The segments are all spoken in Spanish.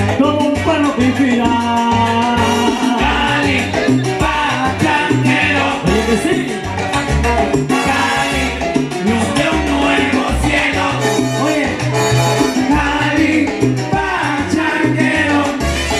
como un palo que inspira. Cali, pachanguero. Oye que sí. Cali, luz de un nuevo cielo. Oye, Cali, pachanguero.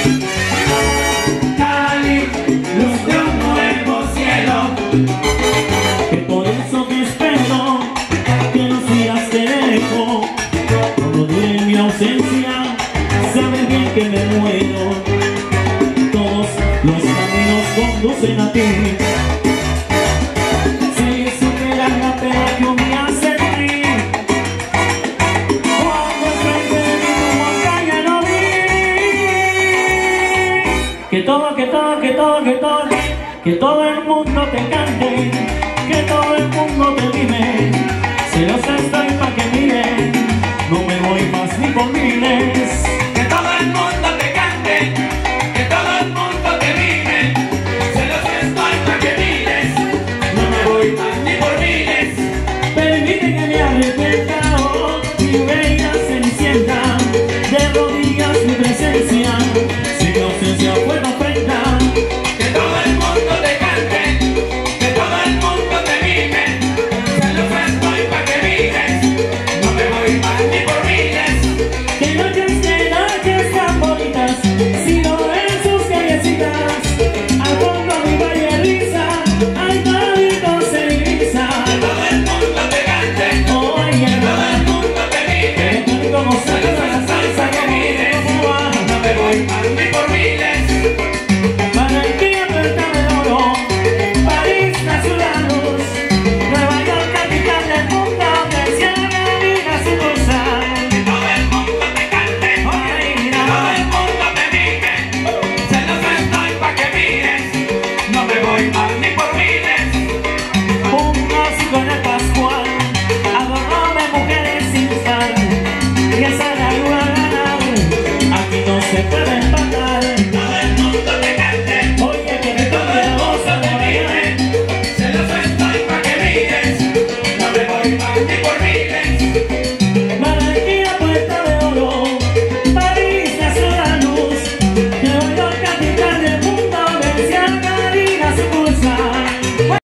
Cali, luz de un nuevo cielo. que por eso te espero, que no sigas de lejos. Cuando dure mi ausencia, sabes bien que me muero. Todos los caminos conducen a ti. Si supieras la pena que me hace sufrir, cuando enfrente de mí tu montaña no vi. Que todo el mundo te cante, que todo el mundo te mime. Celosa estoy pa' que miren, no me voy más ni por miles.